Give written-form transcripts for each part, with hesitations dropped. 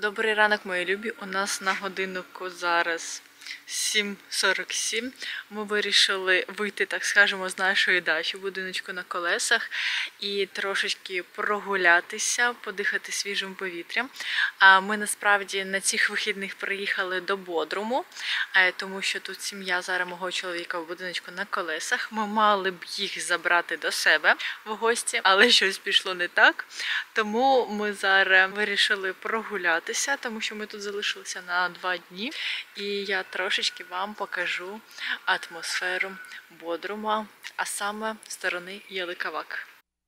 Добрий ранок, мої любі. У нас на годиннику зараз 7:47. Ми вирішили вийти, так скажемо, з нашої дачі, будиночку на колесах, і трошечки прогулятися, подихати свіжим повітрям. Ми насправді на цих вихідних приїхали до Бодруму, тому що тут сім'я зараз мого чоловіка в будиночку на колесах. Ми мали б їх забрати до себе в гості, але щось пішло не так. Тому ми зараз вирішили прогулятися, тому що ми тут залишилися на 2 дні. І я трошечки вам покажу атмосферу Бодрума, а саме сторони Яликавак.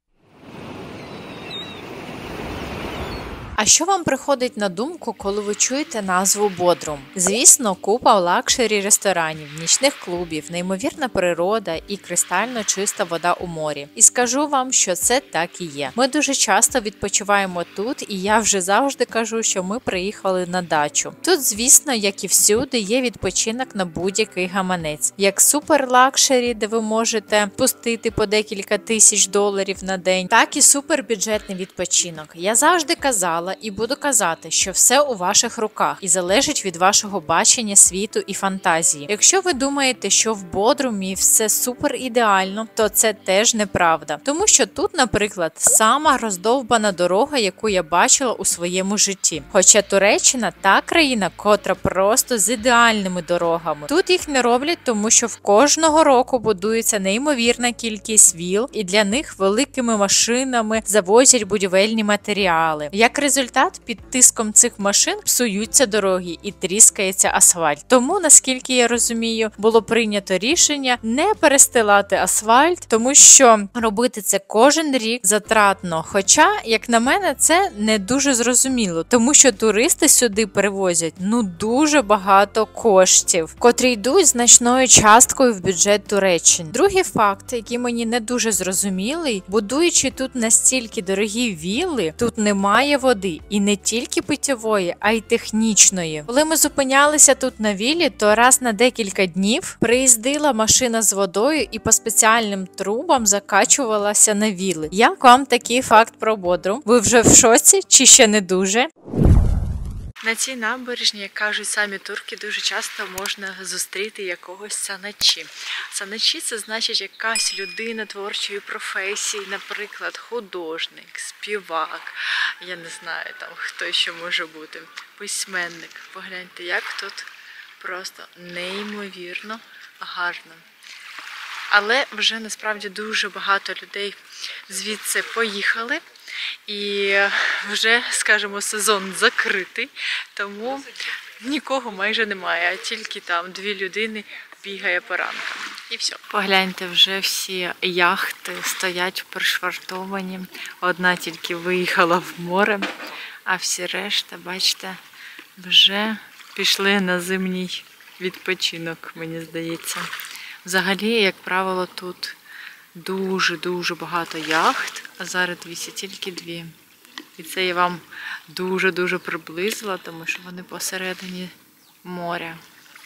А що вам приходить на думку, коли ви чуєте назву Бодрум? Звісно, купа лакшері ресторанів, нічних клубів, неймовірна природа і кристально чиста вода у морі. І скажу вам, що це так і є. Ми дуже часто відпочиваємо тут, і я вже завжди кажу, що ми приїхали на дачу. Тут, звісно, як і всюди, є відпочинок на будь-який гаманець. Як супер лакшері, де ви можете пустити по декілька тисяч доларів на день, так і супербюджетний відпочинок. Я завжди казала, і буду казати, що все у ваших руках і залежить від вашого бачення світу і фантазії. Якщо ви думаєте, що в Бодрумі все супер ідеально, то це теж неправда. Тому що тут, наприклад, сама роздовбана дорога, яку я бачила у своєму житті. Хоча Туреччина та країна, котра просто з ідеальними дорогами. Тут їх не роблять, тому що в кожного року будується неймовірна кількість віл, і для них великими машинами завозять будівельні матеріали. Як результат, під тиском цих машин псуються дороги і тріскається асфальт. Тому, наскільки я розумію, було прийнято рішення не перестилати асфальт, тому що робити це кожен рік затратно. Хоча, як на мене, це не дуже зрозуміло, тому що туристи сюди привозять дуже багато коштів, котрі йдуть значною часткою в бюджет Туреччини. Другий факт, який мені не дуже зрозумілий, будуючи тут настільки дорогі вілли, тут немає води. І не тільки питьової, а й технічної. Коли ми зупинялися тут на віллі, то раз на декілька днів приїздила машина з водою і по спеціальним трубам закачувалася на вілли. Як вам такий факт про Бодрум? Ви вже в шоці чи ще не дуже? На цій набережні, як кажуть самі турки, дуже часто можна зустріти якогось саначі. Саначі – це значить якась людина творчої професії, наприклад, художник, співак, я не знаю, там хто ще може бути, письменник. Погляньте, як тут просто неймовірно гарно. Але вже насправді дуже багато людей звідси поїхали. І вже, скажімо, сезон закритий, тому нікого майже немає, а тільки там 2 людини бігає по ранкам. І все. Погляньте, вже всі яхти стоять пришвартовані. Одна тільки виїхала в море, а всі решта, бачите, вже пішли на зимній відпочинок, мені здається. Взагалі, як правило, тут дуже-дуже багато яхт, а зараз дивіться, тільки 2. І це я вам дуже-дуже приблизила, тому що вони посередині моря.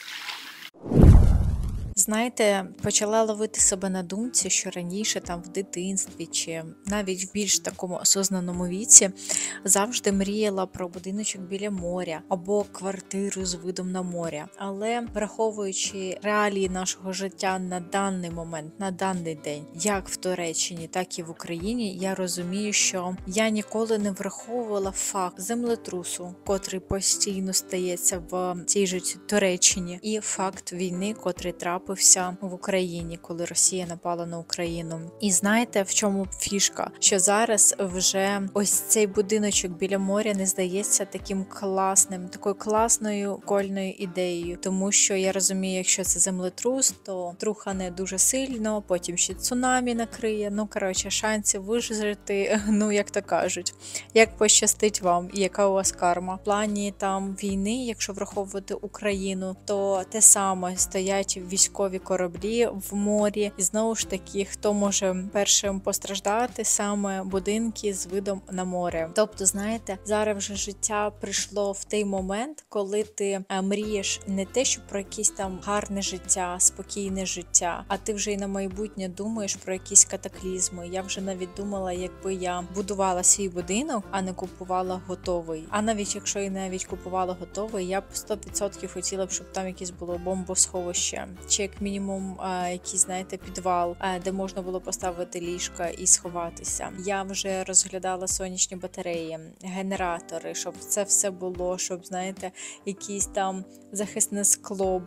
Знаєте, почала ловити себе на думці, що раніше там в дитинстві чи навіть в більш такому осознаному віці завжди мріяла про будиночок біля моря або квартиру з видом на море. Але враховуючи реалії нашого життя на даний момент, на даний день, як в Туреччині, так і в Україні, я розумію, що я ніколи не враховувала факт землетрусу, котрий постійно стається в цій же Туреччині, і факт війни, котрий трапився в Україні, коли Росія напала на Україну. І знаєте, в чому фішка? Що зараз вже ось цей будиночок біля моря не здається таким класним, такою класною, прикольною ідеєю. Тому що я розумію, якщо це землетрус, то трухане дуже сильно, потім ще цунамі накриє. Шансів вижити, як то кажуть. Як пощастить вам і яка у вас карма? В плані там війни, якщо враховувати Україну, то те саме стоять військові військові кораблі в морі. І знову ж таки, хто може першим постраждати, саме будинки з видом на море. Тобто, знаєте, зараз вже життя прийшло в той момент, коли ти мрієш не те, що про якесь там гарне життя, спокійне життя, а ти вже й на майбутнє думаєш про якісь катаклізми. Я вже навіть думала, якби я будувала свій будинок, а не купувала готовий. А навіть якщо я навіть купувала готовий, я б 100% хотіла б, щоб там якесь було бомбосховище, чи як мінімум якийсь, знаєте, підвал, де можна було поставити ліжка і сховатися. Я вже розглядала сонячні батареї, генератори, щоб це все було, щоб, знаєте, якісь там захисне скло,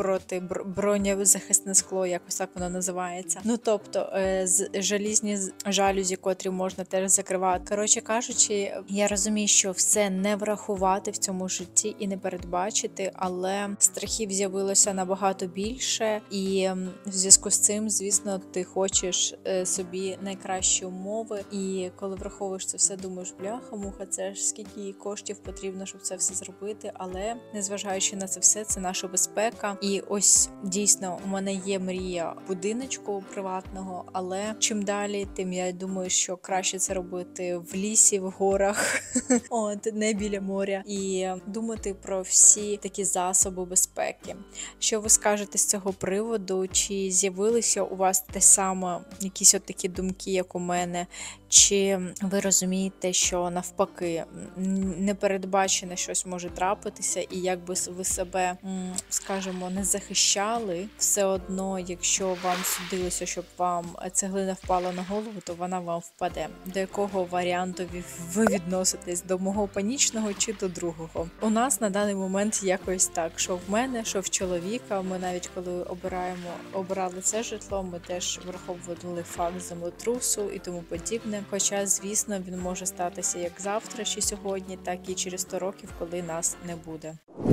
бронезахисне скло, якось так воно називається. Ну, тобто, желізні жалюзі, котрі можна теж закривати. Коротше кажучи, я розумію, що все не врахувати в цьому житті і не передбачити, але страхів з'явилося набагато більше, і в зв'язку з цим, звісно, ти хочеш собі найкращі умови, і коли враховуєш це все, думаєш, бляха-муха, це ж скільки коштів потрібно, щоб це все зробити, але незважаючи на це все, це наша безпека. І ось дійсно у мене є мрія будиночку приватного, але чим далі, тим я думаю, що краще це робити в лісі, в горах, не біля моря, і думати про всі такі засоби безпеки. Що ви скажете з цього приводу? Чи з'явилися у вас те саме якісь от такі думки, як у мене? Чи ви розумієте, що навпаки непередбачене щось може трапитися, і якби ви себе, скажімо, не захищали, все одно, якщо вам судилося, щоб вам цеглина впала на голову, то вона вам впаде. До якого варіанту ви відноситесь? До мого панічного чи до другого? У нас на даний момент якось так, що в мене, що в чоловіка. Ми навіть коли обирали це житло, ми теж враховували факт землетрусу і тому подібне. Хоча, звісно, він може статися як завтра чи сьогодні, так і через 100 років, коли нас не буде.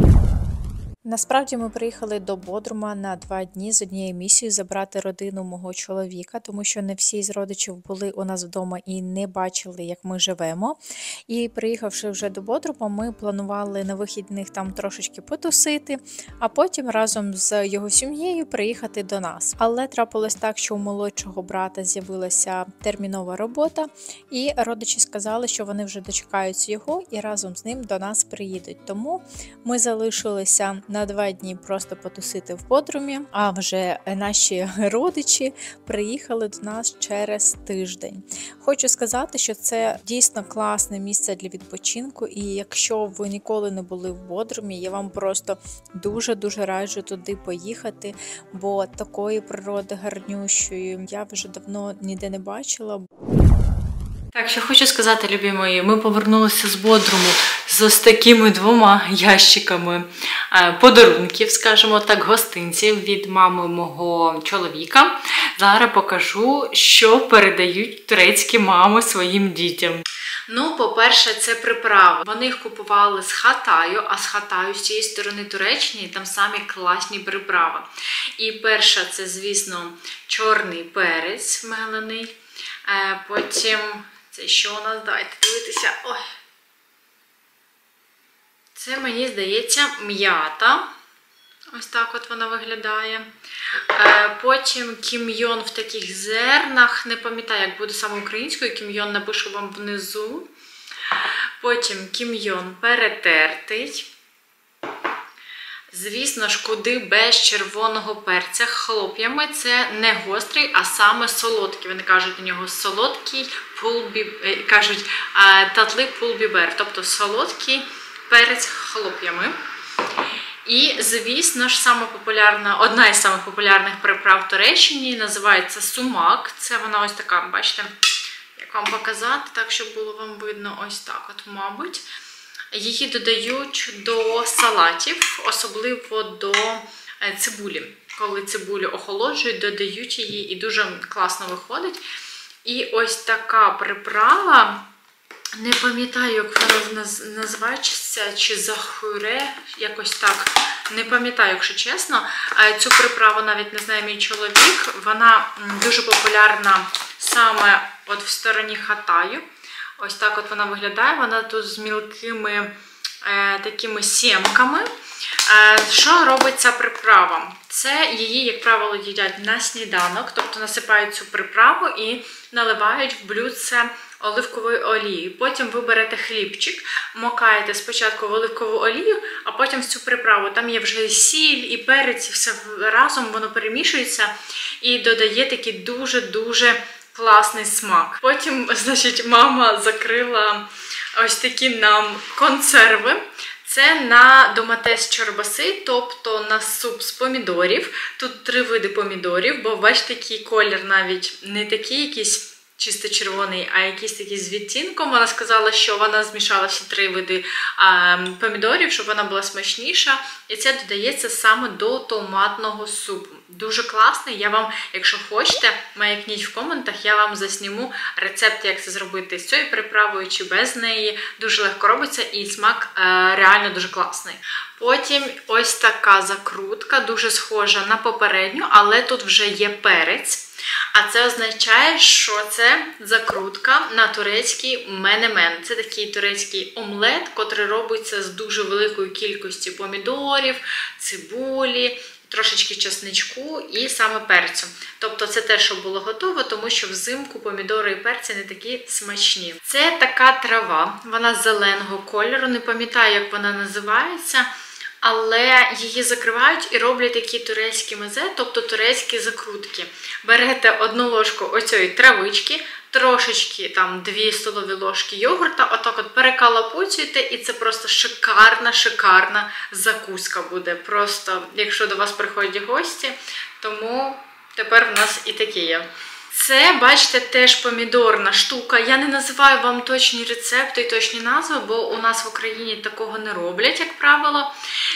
Насправді ми приїхали до Бодрума на 2 дні з однією місією забрати родину мого чоловіка, тому що не всі з родичів були у нас вдома і не бачили, як ми живемо. І приїхавши вже до Бодрума, ми планували на вихідних там трошечки потусити, а потім разом з його сім'єю приїхати до нас. Але трапилось так, що у молодшого брата з'явилася термінова робота, і родичі сказали, що вони вже дочекаються його і разом з ним до нас приїдуть. Тому ми залишилися на 2 дні просто потусити в Бодрумі, а вже наші родичі приїхали до нас через тиждень. Хочу сказати, що це дійсно класне місце для відпочинку, і якщо ви ніколи не були в Бодрумі, я вам просто дуже-дуже раджу туди поїхати, бо такої природи гарнющої я вже давно ніде не бачила. Так, що хочу сказати, любі мої, ми повернулися з Бодруму з ось такими 2 ящиками подарунків, скажімо так, гостинців від мами мого чоловіка. Зараз покажу, що передають турецькі мами своїм дітям. Ну, по-перше, це приправи. Вони їх купували з Хатаю, а з Хатаю, з цієї сторони Туреччини, там самі класні приправи. І перша, це, звісно, чорний перець мелений. Потім, це що у нас? Дайте дивитися. Ой. Це, мені здається, м'ята. Ось так от вона виглядає. Потім кім'йон в таких зернах. Не пам'ятаю, як буде саме українською. Кім'йон напишу вам внизу. Потім кім'йон перетертий. Звісно ж, куди без червоного перця хлоп'ями. Це не гострий, а саме солодкий. Вони кажуть на нього солодкий кажуть татлий пулбібер, тобто солодкий перець хлоп'ями. І, звісно ж, одна із самих популярних приправ в Туреччині називається сумак. Це вона ось така, бачите, як вам показати, так, щоб було вам видно, ось так от, мабуть. Її додають до салатів, особливо до цибулі. Коли цибулю охолоджують, додають її і дуже класно виходить. І ось така приправа, не пам'ятаю, як вона називається, чи захуре, якось так, не пам'ятаю, якщо чесно. Цю приправу навіть не знає мій чоловік, вона дуже популярна саме от в стороні Хатаю. Ось так от вона виглядає, вона тут з мілкими такими сімками. Що робить ця приправа? Це її, як правило, їдять на сніданок, тобто насипають цю приправу і наливають в блюдце оливкової олії. Потім ви берете хлібчик, макаєте спочатку в оливкову олію, а потім в цю приправу. Там є вже і сіль, і перець, і все разом воно перемішується і додає такий дуже-дуже класний смак. Потім, значить, мама закрила ось такі нам консерви. Це на доматес чорбаси, тобто на суп з помідорів. Тут 3 види помідорів, бо бачите, такий колір навіть не такий якийсь чисто червоний, а якийсь такий з відтінком. Вона сказала, що вона змішала всі 3 види помідорів, щоб вона була смачніша. І це додається саме до томатного супу. Дуже класний. Я вам, якщо хочете, маякніть в коментах, я вам засніму рецепт, як це зробити з цією приправою чи без неї. Дуже легко робиться і смак реально дуже класний. Потім ось така закрутка, дуже схожа на попередню, але тут вже є перець. А це означає, що це закрутка на турецький менемен. Це такий турецький омлет, котрий робиться з дуже великою кількістю помідорів, цибулі, трошечки чесничку і саме перцю. Тобто це те, що було готово, тому що взимку помідори і перці не такі смачні. Це така трава, вона зеленого кольору, не пам'ятаю, як вона називається, але її закривають і роблять такі турецькі мезе, тобто турецькі закрутки. Берете 1 ложку оцієї травички, трошечки, там 2 столові ложки йогурта, отак от перекалапуцюєте, і це просто шикарна закуска буде. Просто, якщо до вас приходять гості, тому тепер в нас і таке є. Це, бачите, теж помідорна штука. Я не називаю вам точні рецепти і точні назви, бо у нас в Україні такого не роблять, як правило.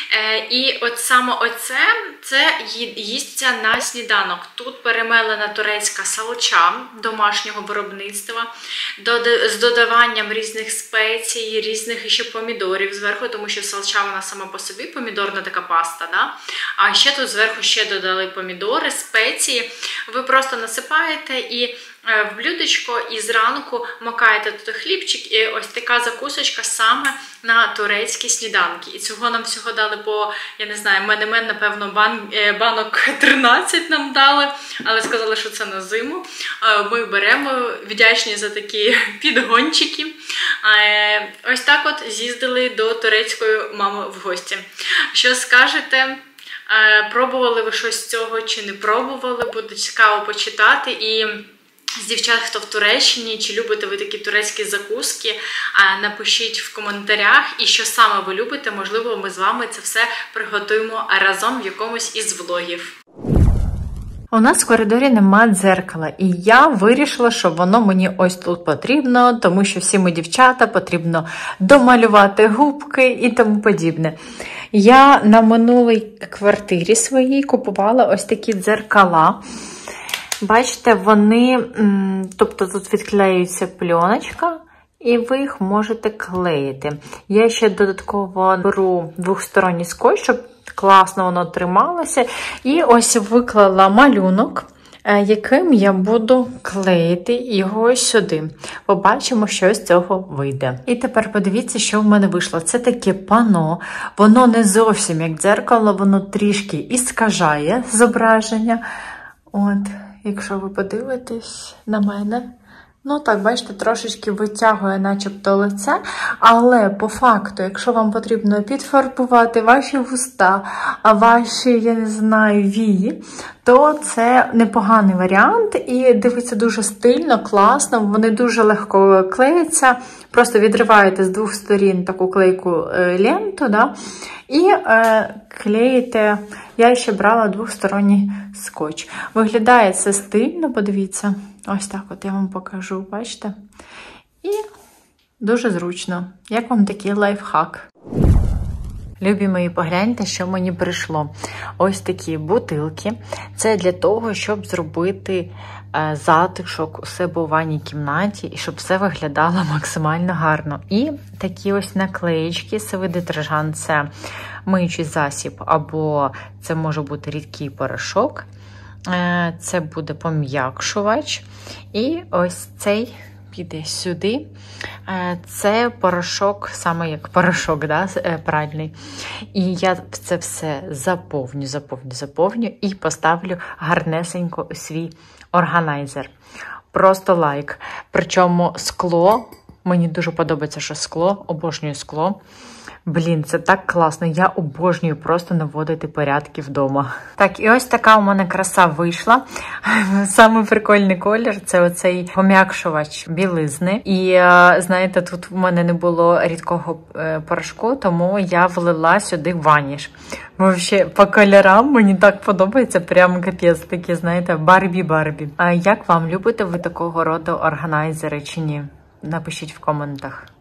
І от саме оце, це їсться на сніданок. Тут перемелена турецька салча домашнього виробництва, з додаванням різних спецій, різних ще помідорів зверху, тому що салча вона сама по собі, помідорна така паста, да? А ще тут зверху ще додали помідори, спеції. Ви просто насипаєте і в блюдечко і зранку макаєте тут хлібчик, і ось така закусочка саме на турецькі сніданки. І цього нам всього дали по, я не знаю, менемен, напевно, банок 13 нам дали, але сказали, що це на зиму. Ми беремо, вдячні за такі підгончики. Ось так от з'їздили до турецької мами в гості. Що скажете? Пробували ви щось з цього чи не пробували? Буде цікаво почитати. І з дівчат, хто в Туреччині, чи любите ви такі турецькі закуски, напишіть в коментарях. І що саме ви любите, можливо, ми з вами це все приготуємо разом в якомусь із влогів. У нас в коридорі нема дзеркала, і я вирішила, що воно мені ось тут потрібно, тому що всі ми дівчата, потрібно домалювати губки і тому подібне. Я на минулій квартирі своїй купувала ось такі дзеркала. Бачите, вони, тобто тут відклеюється пленочка, і ви їх можете клеїти. Я ще додатково беру двосторонній скотч, щоб класно воно трималося. І ось виклала малюнок, яким я буду клеїти його ось сюди. Побачимо, що з цього вийде. І тепер подивіться, що в мене вийшло. Це таке пано, воно не зовсім як дзеркало, воно трішки іскажає зображення. От, якщо ви подивитесь на мене. Ну так, бачите, трошечки витягує начебто лице, але по факту, якщо вам потрібно підфарбувати ваші вуста, а ваші, я не знаю, вії, то це непоганий варіант і дивиться дуже стильно, класно, вони дуже легко клеяться, просто відриваєте з 2 сторін таку клейку ленту, да, і клеїте, я ще брала двосторонній скотч. Виглядає це стильно, подивіться. Ось так от я вам покажу, бачите? І дуже зручно. Як вам такий лайфхак? Любі мої, погляньте, що мені прийшло. Ось такі бутилки. Це для того, щоб зробити затишок у себе у ванній кімнаті, і щоб все виглядало максимально гарно. І такі ось наклеєчки, сивий детержант, це миючий засіб, або це може бути рідкий порошок. Це буде пом'якшувач. І ось цей піде сюди. Це порошок, саме як порошок, да, пральний. І я це все заповню і поставлю гарнесенько у свій органайзер. Просто лайк. Причому скло, мені дуже подобається, що скло, обожнюю скло. Блін, це так класно, я обожнюю просто наводити порядки вдома. Так, і ось така у мене краса вийшла. Саме прикольний колір – це оцей пом'якшувач білизни. І, знаєте, тут в мене не було рідкого порошку, тому я влила сюди ваніш. Вообще, по кольорам мені так подобається, прям капець такі, знаєте, Барбі-Барбі. А як вам, любите ви такого роду органайзери чи ні? Напишіть в коментах.